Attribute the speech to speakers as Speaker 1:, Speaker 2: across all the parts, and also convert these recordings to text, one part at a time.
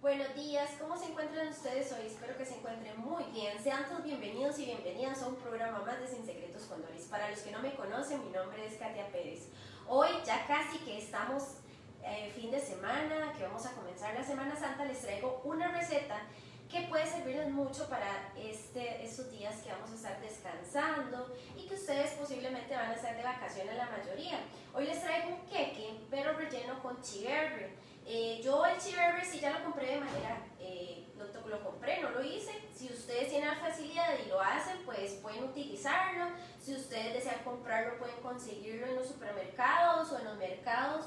Speaker 1: Buenos días, ¿cómo se encuentran ustedes hoy? Espero que se encuentren muy bien. Sean todos bienvenidos y bienvenidas a un programa más de Sin Secretos con Doris. Para los que no me conocen, mi nombre es Katia Pérez. Hoy ya casi que estamos fin de semana, que vamos a comenzar la Semana Santa, les traigo una receta que puede servirles mucho para estos días que vamos a estar descansando y que ustedes posiblemente van a estar de vacaciones la mayoría. Hoy les traigo un queque, pero relleno con chiverre. Yo el chiverre sí ya lo compré de manera, lo compré, no lo hice. Si ustedes tienen la facilidad y lo hacen, pues pueden utilizarlo. Si ustedes desean comprarlo, pueden conseguirlo en los supermercados o en los mercados,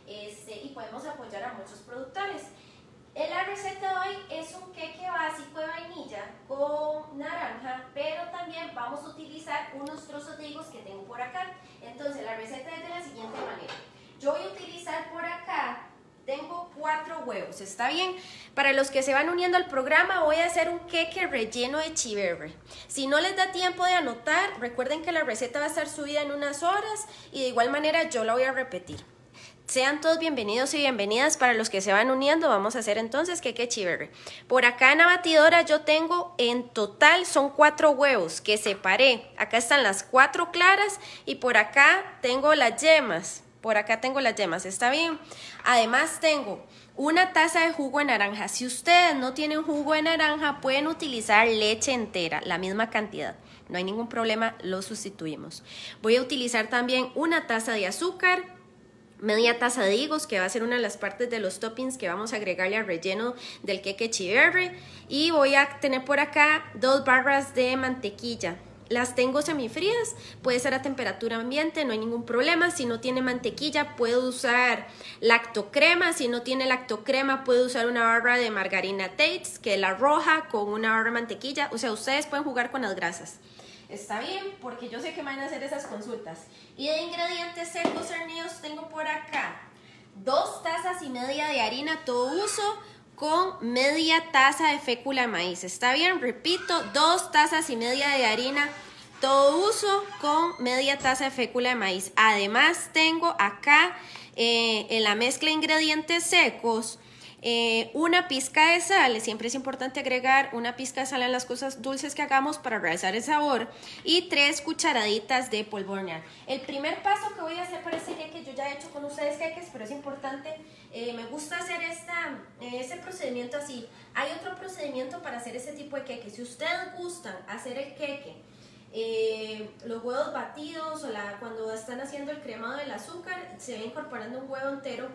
Speaker 1: y podemos apoyar a muchos productores. La receta de hoy es un queque básico de vainilla con naranja, pero también vamos a utilizar unos trozos de higos que tengo por acá. Entonces la receta es de la siguiente manera. Yo voy a utilizar por acá, tengo 4 huevos, ¿está bien? Para los que se van uniendo al programa, voy a hacer un queque relleno de chiverre. Si no les da tiempo de anotar, recuerden que la receta va a estar subida en unas horas y de igual manera yo la voy a repetir. Sean todos bienvenidos y bienvenidas. Para los que se van uniendo, vamos a hacer entonces queque chiverre. Por acá en la batidora yo tengo, en total son 4 huevos que separé. Acá están las 4 claras y por acá tengo las yemas. Por acá tengo las yemas, ¿está bien? Además tengo una taza de jugo de naranja. Si ustedes no tienen jugo de naranja, pueden utilizar leche entera, la misma cantidad. No hay ningún problema, lo sustituimos. Voy a utilizar también una taza de azúcar, media taza de higos, que va a ser una de las partes de los toppings que vamos a agregarle al relleno del queque chiverre. Y voy a tener por acá 2 barras de mantequilla. Las tengo semifrías, puede ser a temperatura ambiente, no hay ningún problema. Si no tiene mantequilla, puede usar lactocrema. Si no tiene lactocrema, puede usar una barra de margarina Tate's, que es la roja, con una barra de mantequilla. O sea, ustedes pueden jugar con las grasas. Está bien, porque yo sé que van a hacer esas consultas. Y de ingredientes secos hernidos tengo por acá 2 tazas y media de harina todo uso con media taza de fécula de maíz. ¿Está bien? Repito, 2 tazas y media de harina todo uso con media taza de fécula de maíz. Además tengo acá en la mezcla de ingredientes secos una pizca de sal. Siempre es importante agregar una pizca de sal en las cosas dulces que hagamos para realzar el sabor, y 3 cucharaditas de polvo de hornear. El primer paso que voy a hacer para este queque, yo ya he hecho con ustedes queques, pero es importante, me gusta hacer este procedimiento así. Hay otro procedimiento para hacer este tipo de queque. Si ustedes gustan hacer el queque, los huevos batidos o cuando están haciendo el cremado del azúcar, se va incorporando un huevo entero,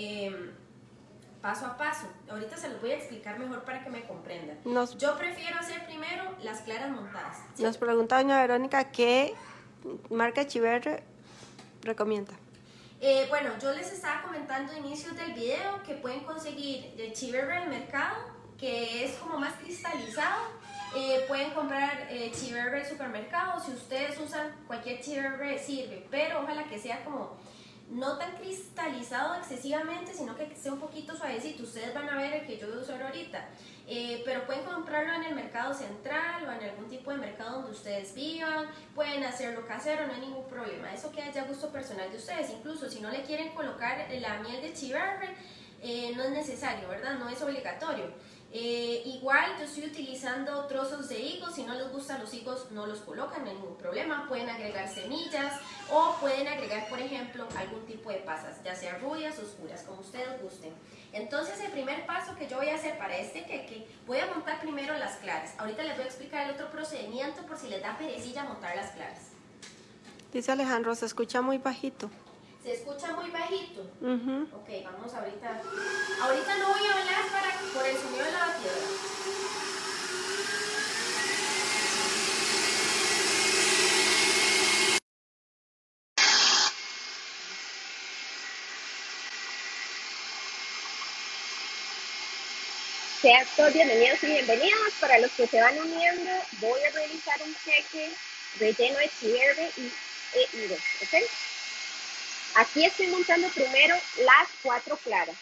Speaker 1: paso a paso. Ahorita se los voy a explicar mejor para que me comprendan. Yo prefiero hacer primero las claras montadas, ¿sí? Nos pregunta doña Verónica qué marca chiverre recomienda. Bueno, yo les estaba comentando a inicios del video que pueden conseguir el chiverre en el mercado, que es como más cristalizado. Pueden comprar chiverre en supermercado. Si ustedes usan cualquier chiverre sirve, pero ojalá que sea como no tan cristalizado excesivamente, sino que sea un poquito suavecito. Ustedes van a ver el que yo voy a usar ahorita, pero pueden comprarlo en el mercado central o en algún tipo de mercado donde ustedes vivan. Pueden hacerlo casero, no hay ningún problema. Eso queda ya a gusto personal de ustedes. Incluso si no le quieren colocar la miel de chiverre, no es necesario, ¿verdad? No es obligatorio. Igual yo estoy utilizando trozos de higos. Si no les gustan los higos, no los colocan, no hay ningún problema. Pueden agregar semillas o pueden agregar, por ejemplo, algún tipo de pasas, ya sea rubias o oscuras, como ustedes gusten. Entonces el primer paso que yo voy a hacer para este queque, voy a montar primero las claras. Ahorita les voy a explicar el otro procedimiento por si les da perecilla montar las claras.
Speaker 2: Dice Alejandro, se escucha muy bajito.
Speaker 1: ¿Se escucha muy bajito? Ok, vamos ahorita. Ahorita no voy a hablar por el sonido de la batidora. Sean todos bienvenidos y bienvenidas. Para los que se van uniendo, voy a realizar un queque relleno de chiverre y higos, ¿ok? Aquí estoy montando primero las 4 claras.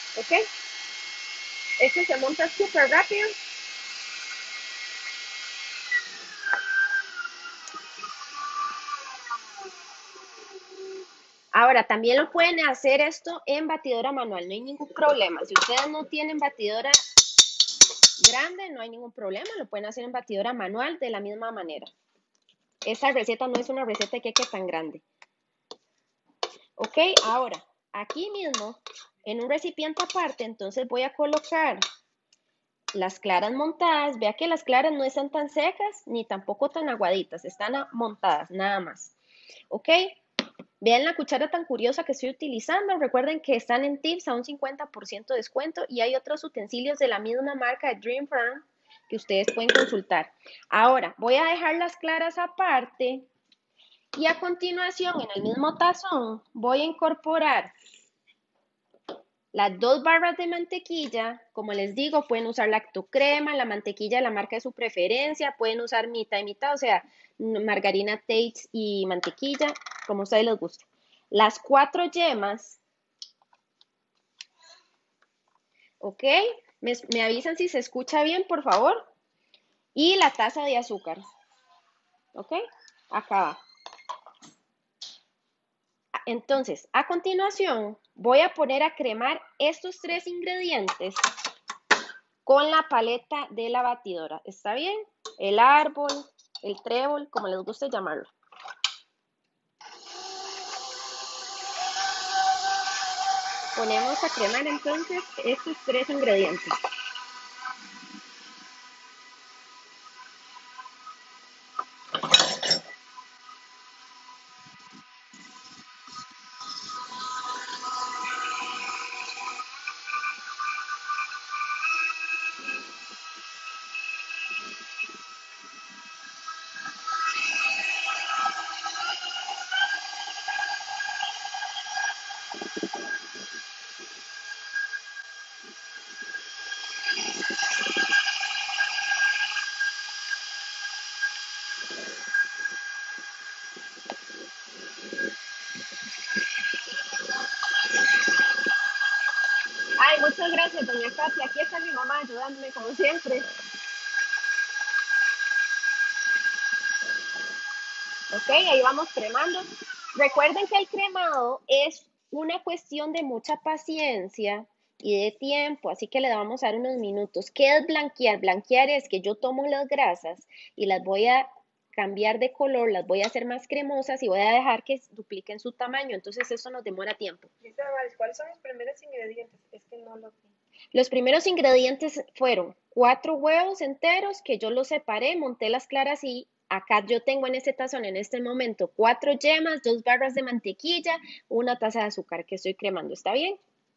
Speaker 1: ¿ok? Este se monta súper rápido. Ahora, también lo pueden hacer esto en batidora manual, no hay ningún problema. Si ustedes no tienen batidora grande, no hay ningún problema, lo pueden hacer en batidora manual de la misma manera. Esta receta no es una receta de queque tan grande. Ok, ahora, aquí mismo, en un recipiente aparte, entonces voy a colocar las claras montadas. Vea que las claras no están tan secas ni tampoco tan aguaditas, están montadas nada más. Ok, vean la cuchara tan curiosa que estoy utilizando. Recuerden que están en Tips a un 50% de descuento y hay otros utensilios de la misma marca de Dream Farm que ustedes pueden consultar. Ahora, voy a dejar las claras aparte y a continuación, en el mismo tazón, voy a incorporar las 2 barras de mantequilla. Como les digo, pueden usar lactocrema, la mantequilla de la marca de su preferencia, pueden usar mitad y mitad, o sea, margarina Tate's y mantequilla, como a ustedes les guste. Las 4 yemas, ¿ok? Me avisan si se escucha bien, por favor. Y la taza de azúcar, ¿ok? Acá va. Entonces, a continuación, voy a poner a cremar estos 3 ingredientes con la paleta de la batidora. ¿Está bien? El árbol, el trébol, como les guste llamarlo. Ponemos a cremar entonces estos 3 ingredientes. Ay, muchas gracias, doña Katia. Aquí está mi mamá ayudándome como siempre. Ok, ahí vamos cremando. Recuerden que el cremado es una cuestión de mucha paciencia y de tiempo, así que le vamos a dar unos minutos. ¿Qué es blanquear? Blanquear es que yo tomo las grasas y las voy a cambiar de color, las voy a hacer más cremosas y voy a dejar que dupliquen su tamaño, entonces eso nos demora tiempo.
Speaker 2: Dice Varis, ¿cuáles son los primeros ingredientes? Es que no lo vi.
Speaker 1: Los primeros ingredientes fueron 4 huevos enteros que yo los separé, monté las claras y acá yo tengo en este tazón en este momento 4 yemas, 2 barras de mantequilla, una taza de azúcar que estoy cremando. ¿Está bien?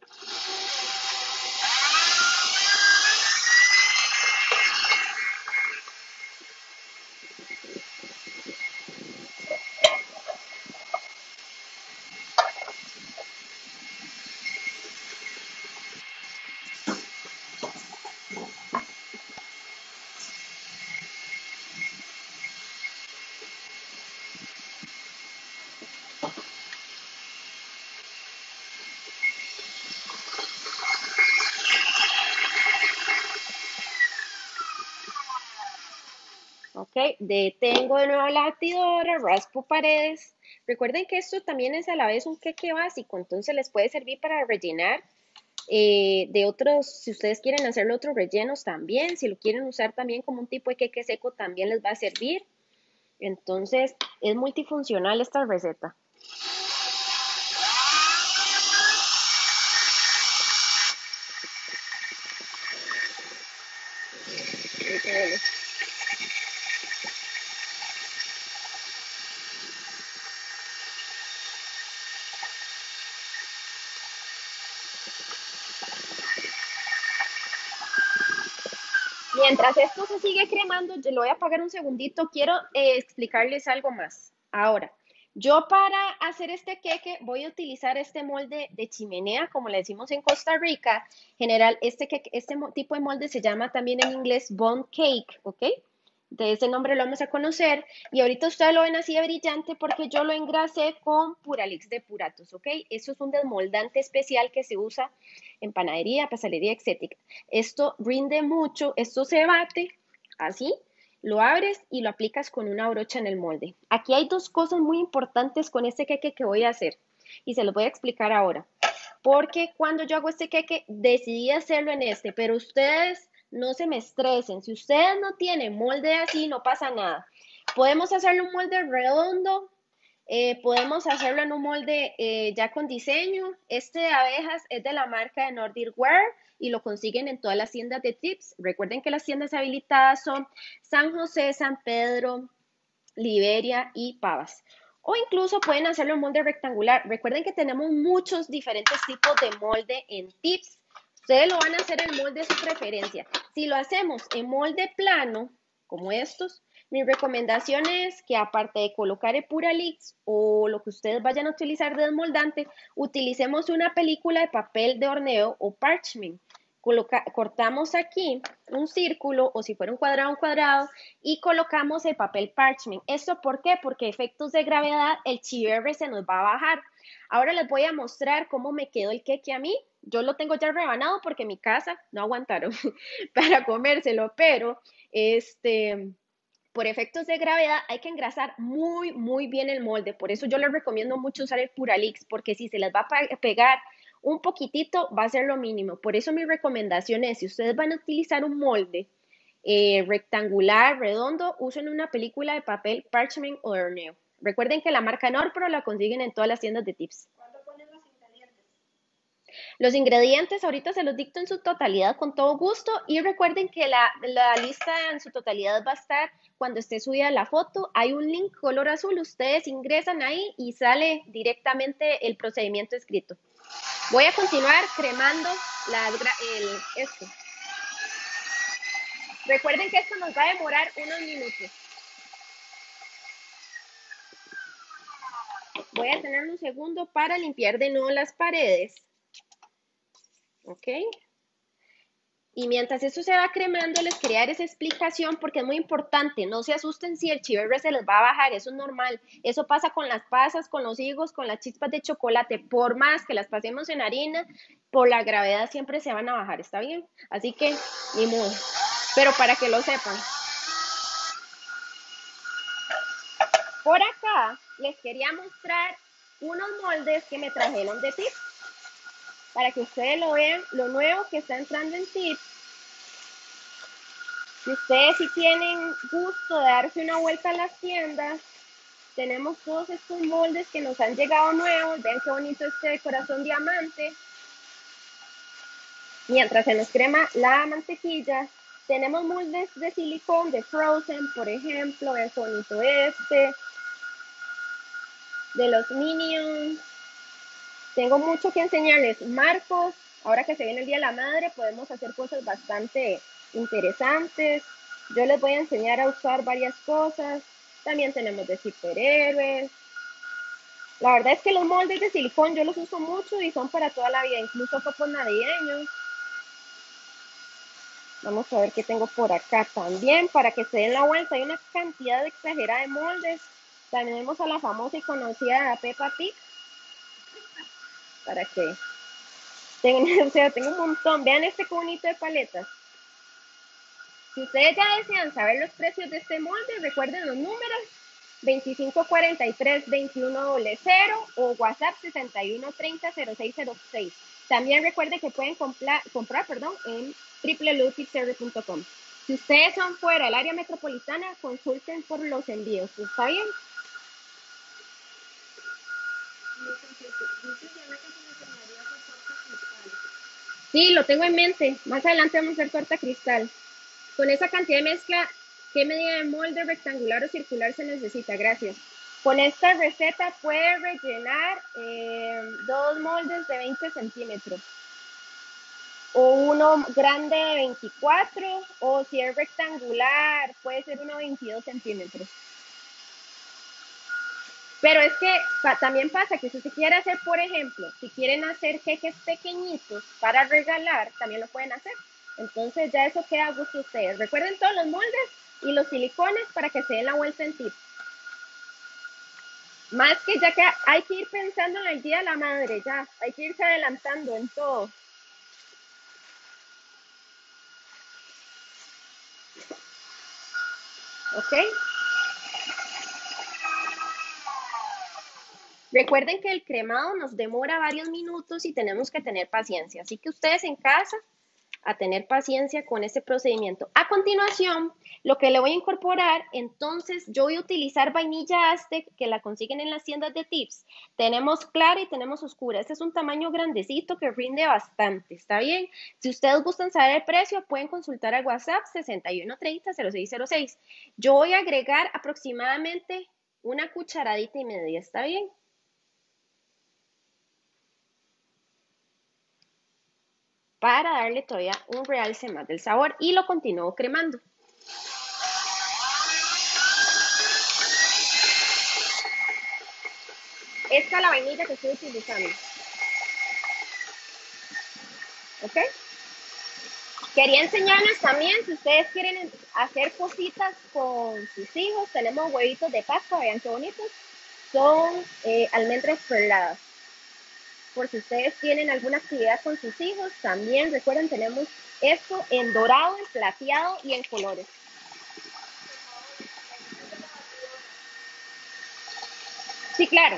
Speaker 1: Ok, detengo de nuevo la batidora, raspo paredes. Recuerden que esto también es a la vez un queque básico, entonces les puede servir para rellenar de otros, si ustedes quieren hacerlo otros rellenos también, si lo quieren usar también como un tipo de queque seco también les va a servir. Entonces es multifuncional esta receta. Mientras esto se sigue cremando, yo lo voy a apagar un segundito. Quiero explicarles algo más. Ahora, yo para hacer este queque voy a utilizar este molde de chimenea, como le decimos en Costa Rica. General, este tipo de molde se llama también en inglés bun cake, ¿ok? de ese nombre lo vamos a conocer. Y ahorita ustedes lo ven así de brillante porque yo lo engrasé con Puralix de Puratos, ¿ok? Eso es un desmoldante especial que se usa en panadería, pastelería, etcétera. Esto rinde mucho, esto se bate así, lo abres y lo aplicas con una brocha en el molde. Aquí hay dos cosas muy importantes con este queque que voy a hacer y se los voy a explicar ahora. Porque cuando yo hago este queque decidí hacerlo en este, pero ustedes no se me estresen. Si ustedes no tienen molde así, no pasa nada. Podemos hacerlo en un molde redondo, podemos hacerlo en un molde ya con diseño. Este de abejas es de la marca de Nordic Wear y lo consiguen en todas las tiendas de tips. Recuerden que las tiendas habilitadas son San José, San Pedro, Liberia y Pavas. O incluso pueden hacerlo en molde rectangular. Recuerden que tenemos muchos diferentes tipos de molde en tips. Ustedes lo van a hacer en molde de su preferencia. Si lo hacemos en molde plano, como estos, mi recomendación es que aparte de colocar el Puralix o lo que ustedes vayan a utilizar de desmoldante, utilicemos una película de papel de horneo o parchment. Cortamos aquí un círculo o si fuera un cuadrado y colocamos el papel parchment. ¿Esto por qué? Porque efectos de gravedad el chiverre se nos va a bajar. Ahora les voy a mostrar cómo me quedó el queque a mí. Yo lo tengo ya rebanado porque en mi casa no aguantaron para comérselo, pero por efectos de gravedad hay que engrasar muy bien el molde. Por eso yo les recomiendo mucho usar el Puralix, porque si se les va a pegar un poquitito, va a ser lo mínimo. Por eso mi recomendación es, si ustedes van a utilizar un molde rectangular, redondo, usen una película de papel parchment o horneo. Recuerden que la marca Norpro la consiguen en todas las tiendas de tips.
Speaker 2: ¿Cuándo ponen los ingredientes?
Speaker 1: Los ingredientes ahorita se los dicto en su totalidad con todo gusto y recuerden que la lista en su totalidad va a estar cuando esté subida la foto. Hay un link color azul, ustedes ingresan ahí y sale directamente el procedimiento escrito. Voy a continuar cremando esto. Recuerden que esto nos va a demorar unos minutos. Voy a tener un segundo para limpiar de nuevo las paredes. ¿Ok? Y mientras esto se va cremando, les quería dar esa explicación porque es muy importante. No se asusten si el chiverre se les va a bajar, eso es normal. Eso pasa con las pasas, con los higos, con las chispas de chocolate. Por más que las pasemos en harina, por la gravedad siempre se van a bajar, ¿está bien? Así que, ni modo. Pero para que lo sepan. Por acá les quería mostrar unos moldes que me trajeron de tips. Para que ustedes lo vean, lo nuevo que está entrando en tips. Si ustedes sí tienen gusto de darse una vuelta a las tiendas, tenemos todos estos moldes que nos han llegado nuevos. Vean qué bonito este de corazón diamante. Mientras se nos crema la mantequilla, tenemos moldes de silicón de Frozen, por ejemplo. Vean qué bonito este. De los Minions. Tengo mucho que enseñarles. Marcos, ahora que se viene el Día de la Madre, podemos hacer cosas bastante interesantes. Yo les voy a enseñar a usar varias cosas. También tenemos de superhéroes. La verdad es que los moldes de silicón yo los uso mucho y son para toda la vida, incluso focos navideños. Vamos a ver qué tengo por acá también para que se den la vuelta. Hay una cantidad exagerada de moldes. También tenemos a la famosa y conocida Peppa Pig. Para que tengo un montón. Vean este bonito de paletas. Si ustedes ya desean saber los precios de este molde, recuerden los números 2543-2100 o WhatsApp 6130-0606. También recuerden que pueden comprar en www.pixel.com. Si ustedes son fuera del área metropolitana, consulten por los envíos. ¿Está bien? Sí, lo tengo en mente. Más adelante vamos a hacer torta cristal. Con esa cantidad de mezcla, ¿qué medida de molde rectangular o circular se necesita? Gracias. Con esta receta puede rellenar 2 moldes de 20 centímetros. O uno grande de 24, o si es rectangular, puede ser uno de 22 centímetros. Pero es que también pasa que si se quiere hacer, por ejemplo, si quieren hacer queques pequeñitos para regalar, también lo pueden hacer. Entonces ya eso queda a gusto de ustedes. Recuerden todos los moldes, y los silicones para que se den la vuelta en tip. Más que ya que hay que ir pensando en el Día de la Madre, ya, hay que irse adelantando en todo. ¿Ok? Recuerden que el cremado nos demora varios minutos y tenemos que tener paciencia. Así que ustedes en casa, a tener paciencia con este procedimiento. A continuación, lo que le voy a incorporar, entonces yo voy a utilizar vainilla Aztec, que la consiguen en las tiendas de tips. Tenemos clara y tenemos oscura. Este es un tamaño grandecito que rinde bastante, ¿está bien? Si ustedes gustan saber el precio, pueden consultar al WhatsApp 6130-0606. Yo voy a agregar aproximadamente una cucharadita y media, ¿está bien? Para darle todavía un realce más del sabor y lo continúo cremando. Esta es la vainilla que estoy utilizando. ¿Ok? Quería enseñarles también, si ustedes quieren hacer cositas con sus hijos, tenemos huevitos de Pascua, vean qué bonitos. Son almendras perladas. Por si ustedes tienen alguna actividad con sus hijos, también recuerden, tenemos esto en dorado, en plateado y en colores. Sí, claro.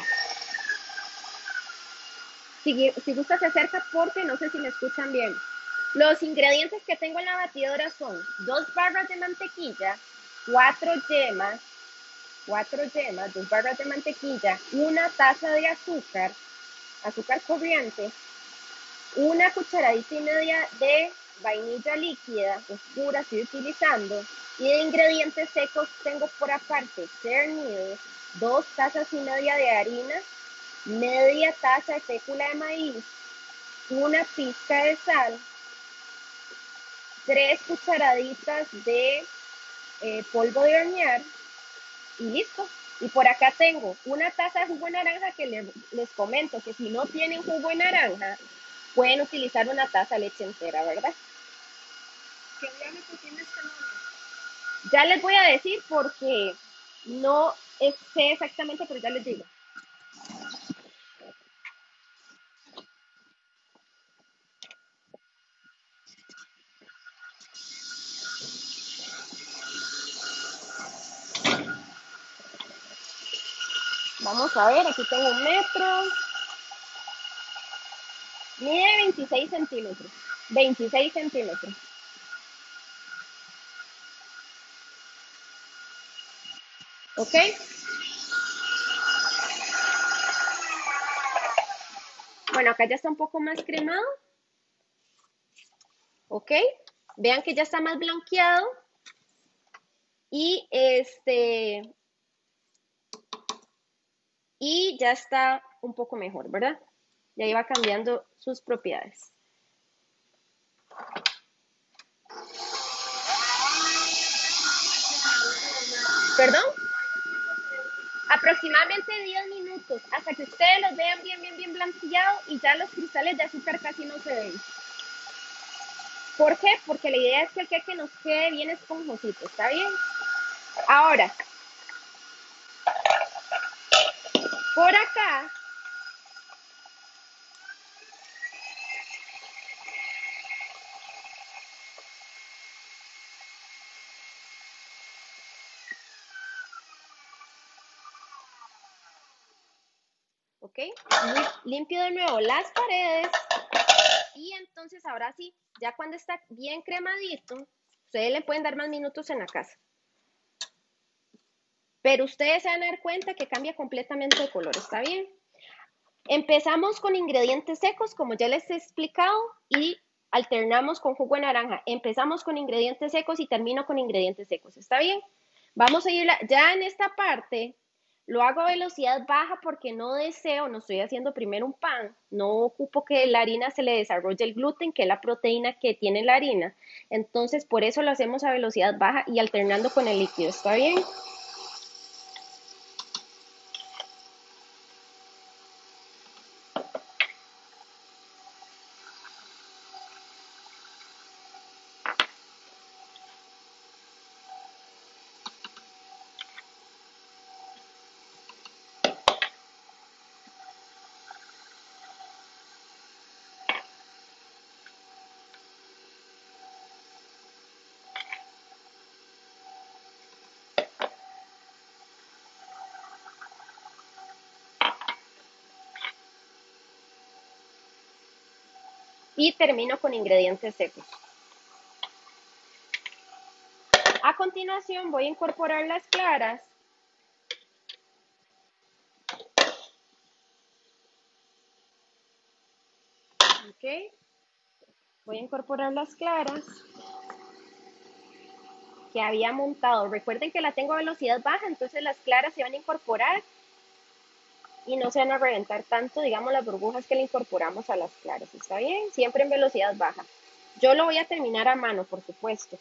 Speaker 1: Si gusta se acerca porque no sé si me escuchan bien. Los ingredientes que tengo en la batidora son 2 barras de mantequilla, 4 yemas, 2 barras de mantequilla, una taza de azúcar, azúcar corriente, una cucharadita y media de vainilla líquida, oscura, estoy utilizando, y de ingredientes secos tengo por aparte cernidos, 2 tazas y media de harina, media taza de fécula de maíz, una pizca de sal, 3 cucharaditas de polvo de hornear y listo. Y por acá tengo una taza de jugo de naranja que les comento que si no tienen jugo de naranja, pueden utilizar una taza de leche entera, ¿verdad?
Speaker 2: ¿Qué diámetro tiene este molde?
Speaker 1: Ya les voy a decir porque no sé exactamente, pero ya les digo. Vamos a ver, aquí tengo 1 metro. Mide 26 centímetros. 26 centímetros. ¿Ok? Bueno, acá ya está un poco más cremado. ¿Ok? Vean que ya está más blanqueado. Y y ya está un poco mejor, ¿verdad? Ya iba cambiando sus propiedades. ¿Perdón? Aproximadamente 10 minutos, hasta que ustedes los vean bien blanqueados y ya los cristales de azúcar casi no se ven. ¿Por qué? Porque la idea es que el queque nos quede bien esponjosito, ¿está bien? Ahora, por acá, ¿ok? Limpio de nuevo las paredes y entonces ahora sí, ya cuando está bien cremadito, ustedes le pueden dar más minutos en la casa. Pero ustedes se van a dar cuenta que cambia completamente de color, ¿está bien? Empezamos con ingredientes secos, como ya les he explicado, y alternamos con jugo de naranja. Empezamos con ingredientes secos y termino con ingredientes secos, ¿está bien? Vamos a ir, ya en esta parte, lo hago a velocidad baja porque no deseo, no estoy haciendo primero un pan, no ocupo que la harina se le desarrolle el gluten, que es la proteína que tiene la harina. Entonces, por eso lo hacemos a velocidad baja y alternando con el líquido, ¿está bien? Y termino con ingredientes secos. A continuación voy a incorporar las claras. Ok. Voy a incorporar las claras que había montado. Recuerden que la tengo a velocidad baja, entonces las claras se van a incorporar y no se van a reventar tanto, digamos, las burbujas que le incorporamos a las claras. ¿Está bien? Siempre en velocidad baja. Yo lo voy a terminar a mano, por supuesto.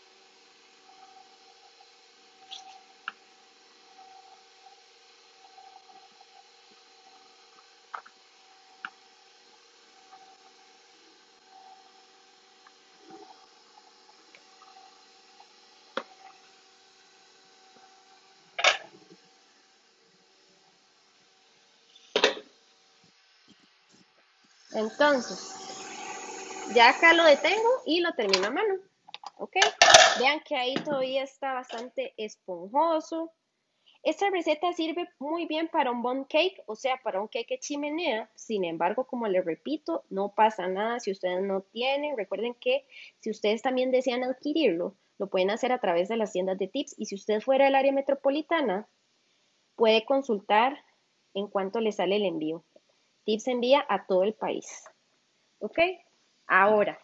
Speaker 1: Entonces, ya acá lo detengo y lo termino a mano. ¿Ok? Vean que ahí todavía está bastante esponjoso. Esta receta sirve muy bien para un bundt cake, o sea, para un cake de chimenea. Sin embargo, como les repito, no pasa nada si ustedes no tienen. Recuerden que si ustedes también desean adquirirlo, lo pueden hacer a través de las tiendas de tips. Y si usted fuera del área metropolitana, puede consultar en cuánto le sale el envío. Tips envía a todo el país. ¿Ok? Ahora,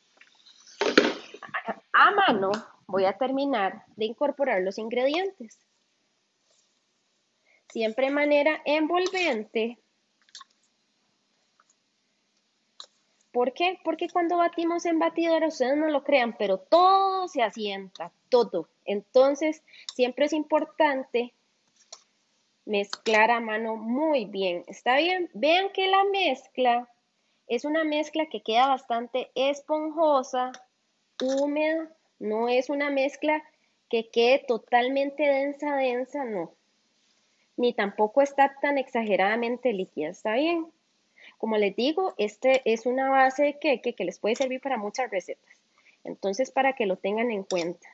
Speaker 1: a mano voy a terminar de incorporar los ingredientes. Siempre de manera envolvente. ¿Por qué? Porque cuando batimos en batidora, ustedes no lo crean, pero todo se asienta, todo. Entonces, siempre es importante mezclar a mano muy bien. ¿Está bien? Vean que la mezcla es una mezcla que queda bastante esponjosa, húmeda. No es una mezcla que quede totalmente densa, densa, no. Ni tampoco está tan exageradamente líquida. ¿Está bien? Como les digo, este es una base de queque que les puede servir para muchas recetas. Entonces, para que lo tengan en cuenta.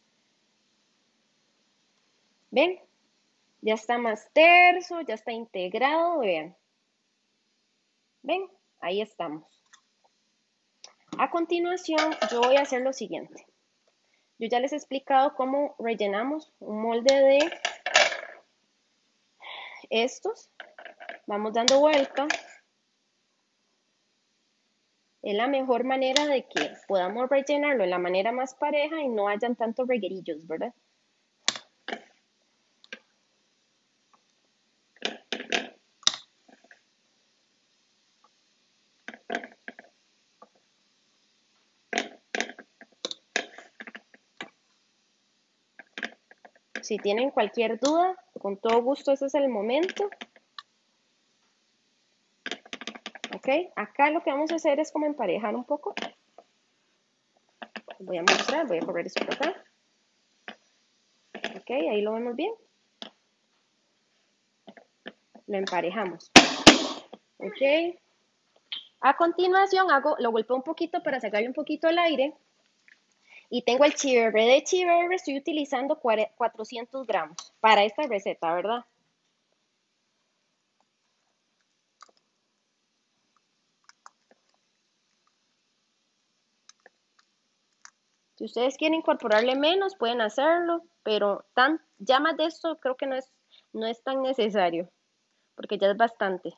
Speaker 1: ¿Ven? Ya está más terso, ya está integrado, vean. ¿Ven? Ahí estamos. A continuación, yo voy a hacer lo siguiente. Yo ya les he explicado cómo rellenamos un molde de estos. Vamos dando vuelta. Es la mejor manera de que podamos rellenarlo de la manera más pareja y no hayan tantos reguerillos, ¿verdad? Si tienen cualquier duda, con todo gusto, ese es el momento. Ok, acá lo que vamos a hacer es como emparejar un poco. Voy a mostrar, voy a correr esto por acá. Ok, ahí lo vemos bien. Lo emparejamos. Ok. A continuación lo golpeo un poquito para sacarle un poquito el aire. Y tengo el chiverre. De chiverre estoy utilizando 400 gramos para esta receta, ¿verdad? Si ustedes quieren incorporarle menos, pueden hacerlo, pero ya más de esto creo que no es tan necesario, porque ya es bastante.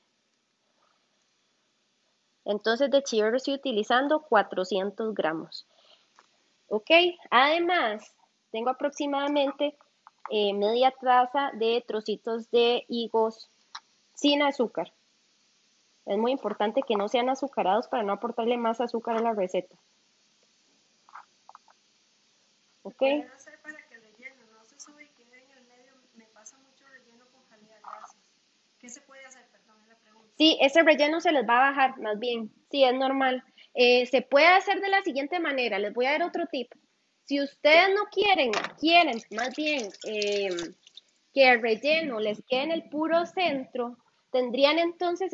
Speaker 1: Entonces de chiverre estoy utilizando 400 gramos. Ok, además tengo aproximadamente media taza de trocitos de higos sin azúcar. Es muy importante que no sean azucarados para no aportarle más azúcar a la receta.
Speaker 2: ¿Qué pueden hacer para que el relleno no se sube y quede en el medio? Me pasa mucho relleno con jalea, gracias. ¿Qué se puede hacer? Perdón, es la pregunta.
Speaker 1: Sí, ese relleno se les va a bajar, más bien. Sí, es normal. Se puede hacer de la siguiente manera. Les voy a dar otro tip. Si ustedes no quieren más bien que el relleno les quede en el puro centro, tendrían entonces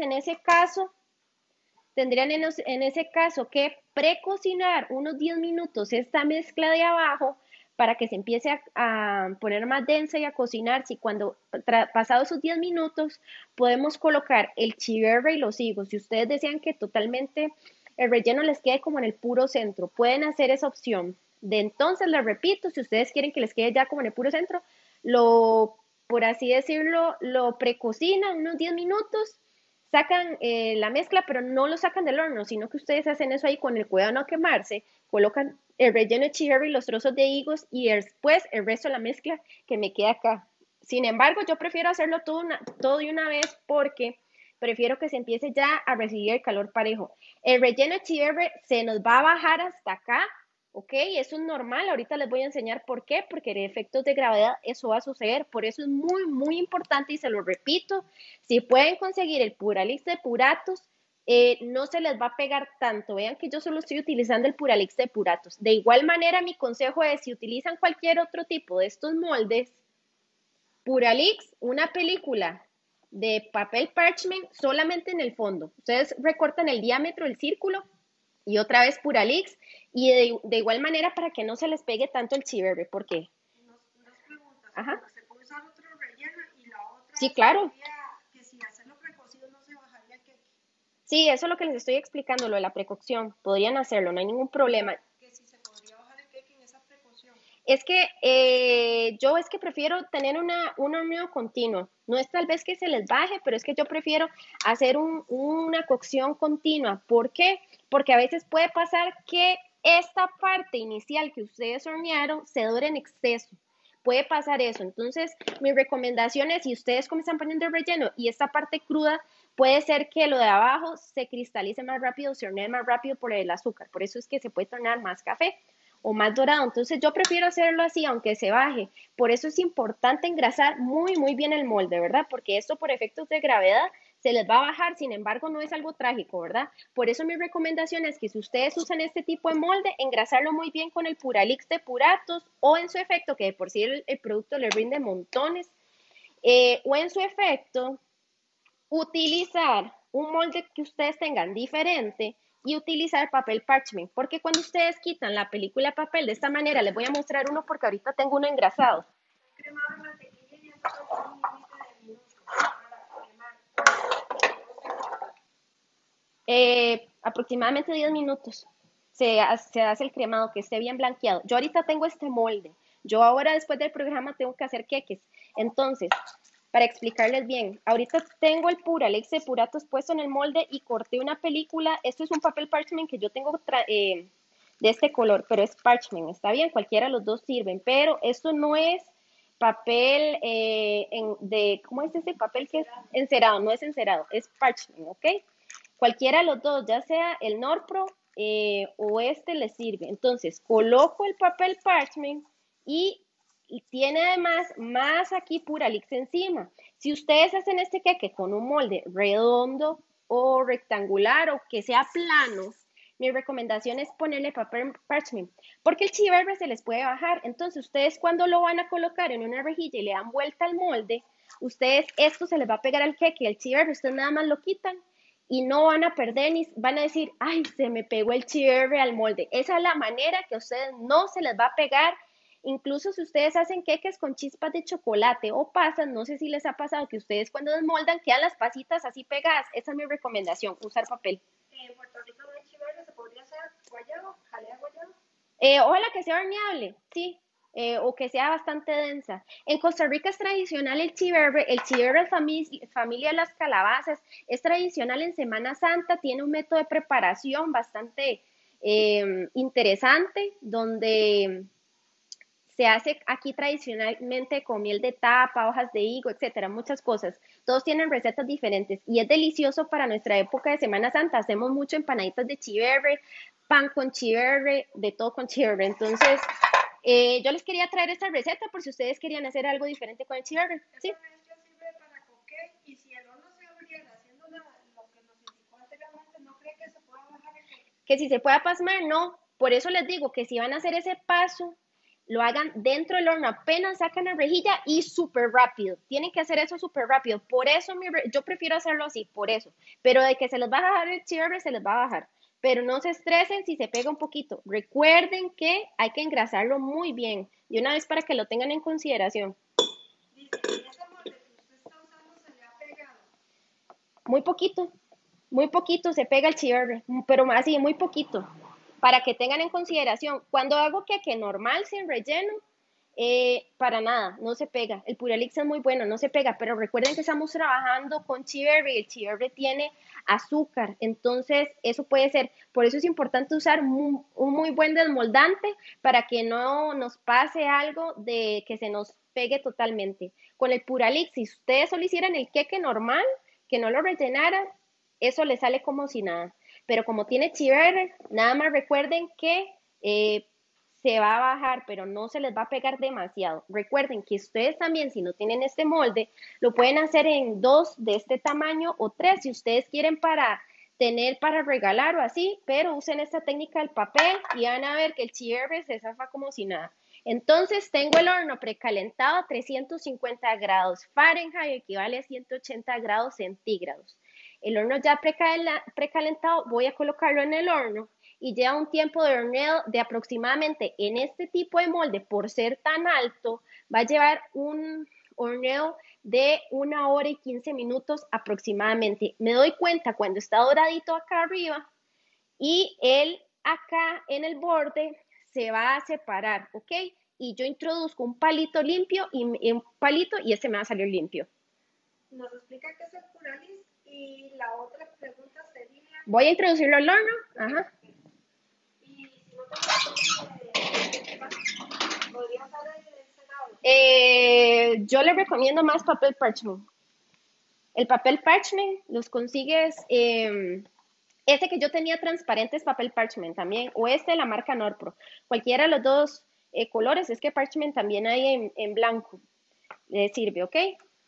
Speaker 1: en ese caso que precocinar unos 10 minutos esta mezcla de abajo para que se empiece a poner más densa y a cocinarse. Y cuando pasados esos 10 minutos podemos colocar el chiverre y los higos. Si ustedes desean que totalmente el relleno les quede como en el puro centro. Pueden hacer esa opción. De entonces, les repito, si ustedes quieren que les quede ya como en el puro centro, lo, por así decirlo, lo precocinan unos 10 minutos, sacan la mezcla, pero no lo sacan del horno, sino que ustedes hacen eso ahí con el cuidado de no quemarse, colocan el relleno de cherry, los trozos de higos y después el resto de la mezcla que me queda acá. Sin embargo, yo prefiero hacerlo todo de una vez porque prefiero que se empiece ya a recibir el calor parejo. El relleno de cherry se nos va a bajar hasta acá, ¿ok? Eso es normal, ahorita les voy a enseñar por qué, porque en efectos de gravedad eso va a suceder, por eso es muy, muy importante y se lo repito, si pueden conseguir el Puralix de Puratos, no se les va a pegar tanto. Vean que yo solo estoy utilizando el Puralix de Puratos. De igual manera, mi consejo es, si utilizan cualquier otro tipo de estos moldes, Puralix, una película de papel parchment solamente en el fondo. Ustedes recortan el diámetro del círculo y otra vez Puralix y de igual manera para que no se les pegue tanto el chiverbe. ¿Por qué?
Speaker 2: Dos preguntas.
Speaker 1: Ajá.
Speaker 2: ¿Se puede usar otro relleno? Y la otra
Speaker 1: Sí, claro.
Speaker 2: sería que si hacerlo precocido no se bajaría el queque.
Speaker 1: Sí, eso es lo que les estoy explicando, lo de la precocción. Podrían hacerlo, no hay ningún problema.
Speaker 2: Que si se podría bajar el queque en esa precocción.
Speaker 1: Es que yo es que prefiero tener un horneo continuo. No es tal vez que se les baje, pero es que yo prefiero hacer una cocción continua. ¿Por qué? Porque a veces puede pasar que esta parte inicial que ustedes hornearon se dore en exceso. Puede pasar eso. Entonces, mi recomendación es, si ustedes comienzan poniendo el relleno y esta parte cruda, puede ser que lo de abajo se cristalice más rápido, se hornee más rápido por el azúcar. Por eso es que se puede tornar más café o más dorado. Entonces yo prefiero hacerlo así, aunque se baje. Por eso es importante engrasar muy, muy bien el molde, ¿verdad? Porque esto por efectos de gravedad se les va a bajar, sin embargo no es algo trágico, ¿verdad? Por eso mi recomendación es que si ustedes usan este tipo de molde, engrasarlo muy bien con el Puralix de Puratos o en su efecto, que de por sí el producto le rinde montones, o en su efecto, utilizar un molde que ustedes tengan diferente y utilizar papel parchment, porque cuando ustedes quitan la película de papel de esta manera, les voy a mostrar uno porque ahorita tengo uno engrasado.
Speaker 2: Cremado de mantequilla y entonces un límite de minutos para quemar.
Speaker 1: Aproximadamente 10 minutos se hace el cremado, que esté bien blanqueado. Yo ahorita tengo este molde. Yo ahora después del programa tengo que hacer queques. Entonces, para explicarles bien, ahorita tengo el Puralex de Puratos puesto en el molde y corté una película. Esto es un papel parchment que yo tengo de este color, pero es parchment, está bien, cualquiera de los dos sirven, pero esto no es papel ¿cómo es ese papel que es encerado? No es encerado, es parchment, ¿ok? Cualquiera de los dos, ya sea el Norpro o este le sirve. Entonces, coloco el papel parchment y tiene además más aquí Puralix encima. Si ustedes hacen este queque con un molde redondo o rectangular o que sea plano, mi recomendación es ponerle papel parchment, porque el chiverbe se les puede bajar. Entonces, ustedes cuando lo van a colocar en una rejilla y le dan vuelta al molde, ustedes esto se les va a pegar al queque, el chiverbe, ustedes nada más lo quitan y no van a perder ni van a decir, ay, se me pegó el chiverbe al molde. Esa es la manera que a ustedes no se les va a pegar. Incluso si ustedes hacen queques con chispas de chocolate o pasas, no sé si les ha pasado que ustedes cuando desmoldan quedan las pasitas así pegadas. Esa es mi recomendación, usar papel.
Speaker 2: En Puerto Rico no hay chiverre, se podría hacer guayabo, jalea guayabo.
Speaker 1: Ojalá que sea horneable, sí, o que sea bastante densa. En Costa Rica es tradicional el chiverre familia de las calabazas, es tradicional en Semana Santa, tiene un método de preparación bastante interesante, donde se hace aquí tradicionalmente con miel de tapa, hojas de higo, etcétera, muchas cosas. Todos tienen recetas diferentes y es delicioso para nuestra época de Semana Santa. Hacemos mucho empanaditas de chiverre, pan con chiverre, de todo con chiverre. Entonces, yo les quería traer esta receta por si ustedes querían hacer algo diferente con el chiverre. ¿Sí?
Speaker 2: Esa mezcla sirve para coquet y si el horno se abriera haciendo lo que nos indicó anteriormente, ¿no cree que se pueda bajar el queque?
Speaker 1: Que si se pueda pasmar, no. Por eso les digo que si van a hacer ese paso, lo hagan dentro del horno, apenas sacan la rejilla y súper rápido. Tienen que hacer eso súper rápido. Por eso yo prefiero hacerlo así, por eso. Pero de que se les va a bajar el chiverre, se les va a bajar. Pero no se estresen si se pega un poquito. Recuerden que hay que engrasarlo muy bien. Y una vez para que lo tengan en consideración.
Speaker 2: Dice, ¿y ese molde que usted está usando se le ha pegado?
Speaker 1: Muy poquito. Muy poquito se pega el chiverre, pero así, muy poquito, para que tengan en consideración. Cuando hago queque normal, sin relleno, para nada, no se pega. El Puralix es muy bueno, no se pega, pero recuerden que estamos trabajando con chiverre y el chiverre tiene azúcar, entonces eso puede ser, por eso es importante usar un muy buen desmoldante para que no nos pase algo de que se nos pegue totalmente. Con el Puralix, si ustedes solo hicieran el queque normal, que no lo rellenaran, eso le sale como si nada. Pero como tiene chiverre, nada más recuerden que se va a bajar, pero no se les va a pegar demasiado. Recuerden que ustedes también, si no tienen este molde, lo pueden hacer en dos de este tamaño o tres, si ustedes quieren para tener para regalar o así, pero usen esta técnica del papel y van a ver que el chiverre se zafa como si nada. Entonces tengo el horno precalentado a 350 grados Fahrenheit, equivale a 180 grados centígrados. El horno ya precalentado, voy a colocarlo en el horno y lleva un tiempo de horneo de aproximadamente, en este tipo de molde, por ser tan alto, va a llevar un horneo de 1 hora y 15 minutos aproximadamente. Me doy cuenta cuando está doradito acá arriba y él acá en el borde se va a separar, ¿ok? Y yo introduzco un palito limpio y un palito y este me va a salir limpio.
Speaker 2: Nos explica qué es el Puralis y la otra pregunta sería,
Speaker 1: Voy a introducirlo al horno. Ajá.
Speaker 2: y si no tengo podría ser encerado.
Speaker 1: Yo le recomiendo más papel parchment. El papel parchment los consigues, este que yo tenía transparente es papel parchment también, o este de la marca Norpro. Cualquiera de los dos colores, es que parchment también hay en blanco. Le sirve, ¿ok?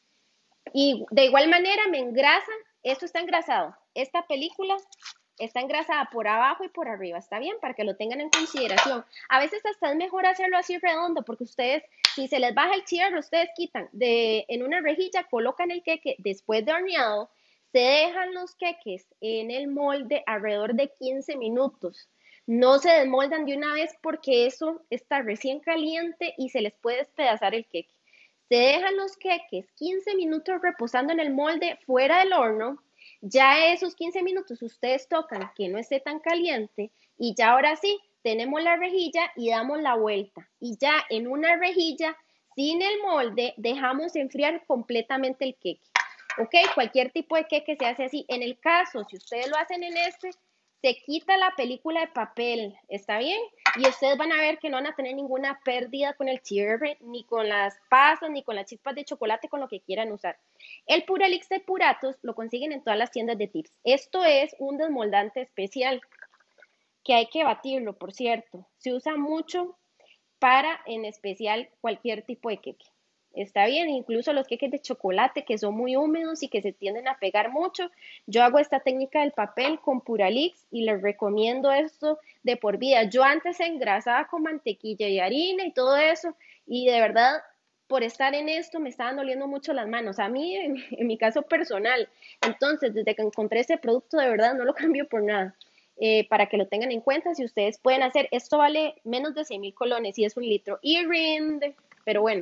Speaker 1: Y de igual manera me engrasa, esto está engrasado. Esta película está engrasada por abajo y por arriba, ¿está bien? Para que lo tengan en consideración. A veces hasta es mejor hacerlo así redondo, porque ustedes, si se les baja el cierre, ustedes quitan en una rejilla, colocan el queque después de horneado, se dejan los queques en el molde alrededor de 15 minutos. No se desmoldan de una vez porque eso está recién caliente y se les puede despedazar el queque. Se dejan los queques 15 minutos reposando en el molde fuera del horno. Ya esos 15 minutos ustedes tocan que no esté tan caliente y ya ahora sí tenemos la rejilla y damos la vuelta. Y ya en una rejilla sin el molde dejamos enfriar completamente el queque. ¿Ok? Cualquier tipo de queque se hace así. En el caso, si ustedes lo hacen en este, se quita la película de papel, ¿está bien? Y ustedes van a ver que no van a tener ninguna pérdida con el cierre, ni con las pasas, ni con las chispas de chocolate, con lo que quieran usar. El Puralix de Puratos lo consiguen en todas las tiendas de tips. Esto es un desmoldante especial que hay que batirlo, por cierto. Se usa mucho para, en especial, cualquier tipo de queque. Está bien, incluso los queques de chocolate que son muy húmedos y que se tienden a pegar mucho. Yo hago esta técnica del papel con Puralix y les recomiendo esto de por vida. Yo antes engrasaba con mantequilla y harina y todo eso y de verdad por estar en esto me estaban doliendo mucho las manos, a mí en mi caso personal. Entonces, desde que encontré ese producto, de verdad no lo cambio por nada. Para que lo tengan en cuenta, si ustedes pueden hacer, esto vale menos de 6,000 colones y es un litro y rinde, pero bueno.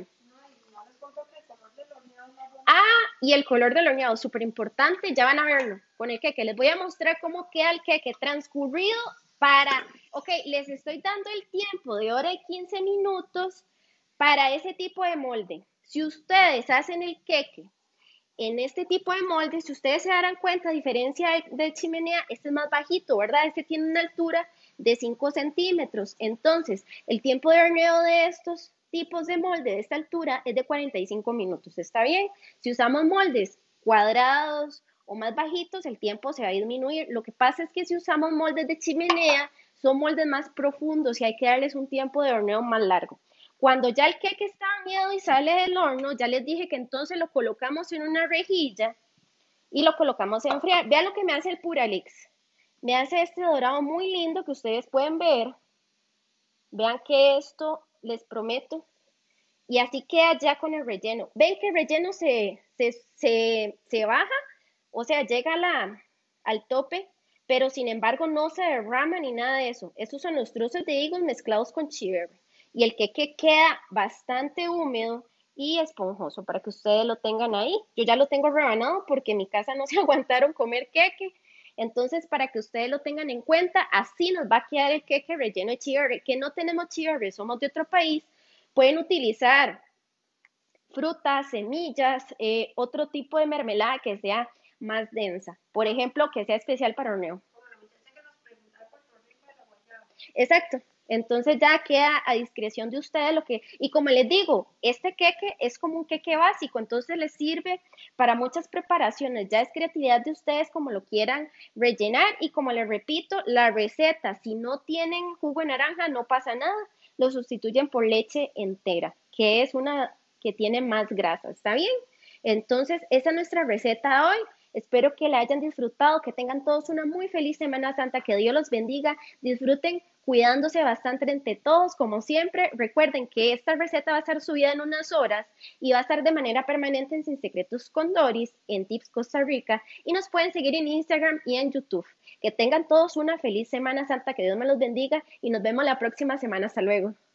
Speaker 1: Y el color del horneado, súper importante, ya van a verlo con el queque. Les voy a mostrar cómo queda el queque transcurrido para, ok, les estoy dando el tiempo de hora y 15 minutos para ese tipo de molde. Si ustedes hacen el queque en este tipo de molde, si ustedes se darán cuenta, a diferencia de chimenea, este es más bajito, ¿verdad? Este tiene una altura de 5 centímetros. Entonces, el tiempo de horneo de estos tipos de molde de esta altura es de 45 minutos. ¿Está bien? Si usamos moldes cuadrados o más bajitos, el tiempo se va a disminuir. Lo que pasa es que si usamos moldes de chimenea, son moldes más profundos y hay que darles un tiempo de horneo más largo. Cuando ya el queque está horneado y sale del horno, ya les dije que entonces lo colocamos en una rejilla y lo colocamos a enfriar. Vean lo que me hace el Puralix. Me hace este dorado muy lindo que ustedes pueden ver. Vean que esto les prometo. Y así queda ya con el relleno. Ven que el relleno se baja, o sea, llega al tope, pero sin embargo no se derrama ni nada de eso. Estos son los trozos de higos mezclados con chiverre. Y el queque queda bastante húmedo y esponjoso para que ustedes lo tengan ahí. Yo ya lo tengo rebanado porque en mi casa no se aguantaron comer queque
Speaker 3: Entonces, para que ustedes lo tengan en cuenta, así nos va a quedar el queque relleno de chiverre. Que no tenemos chiverre, somos de otro país, pueden utilizar frutas, semillas, otro tipo de mermelada que sea más densa. Por ejemplo, que sea especial para horneo. Exacto. Entonces ya queda a discreción de ustedes lo que, y como les digo, este queque es como un queque básico, entonces les sirve para muchas preparaciones, ya es creatividad de ustedes como lo quieran rellenar y como les repito, la receta, si no tienen jugo de naranja no pasa nada, lo sustituyen por leche entera, que es una que tiene más grasa, ¿está bien? Entonces, esa es nuestra receta de hoy. Espero que la hayan disfrutado, que tengan todos una muy feliz Semana Santa, que Dios los bendiga, disfruten cuidándose bastante entre todos, como siempre. Recuerden que esta receta va a estar subida en unas horas y va a estar de manera permanente en Sin Secretos con Doris, en Tips Costa Rica, y nos pueden seguir en Instagram y en YouTube. Que tengan todos una feliz Semana Santa, que Dios me los bendiga y nos vemos la próxima semana. Hasta luego.